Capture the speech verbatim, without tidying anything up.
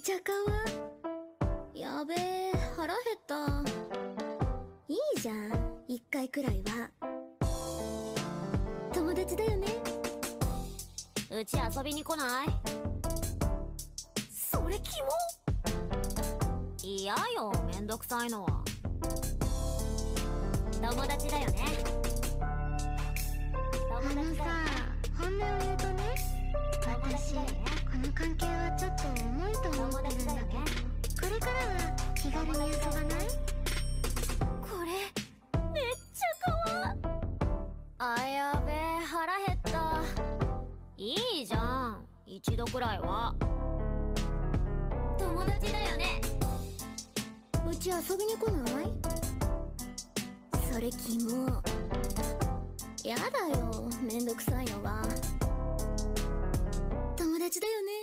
ちゃかわ。やべえ、腹減った。いいじゃん、一回くらいは。友達だよね。 うち遊びに来ない？ それキモ。 嫌よ、めんどくさいのは。友達だよね。 あのさ、本音を言うとね、私この関係はちょっと重いと思ってるんだけど、これからは気軽に遊ばない？ これめっちゃかわ。 あ、やべえ、腹減った。いいじゃん、一度くらいは。 友達だよね。うち遊びに来ない？それキモ。やだよ、めんどくさいのは。友達だよね。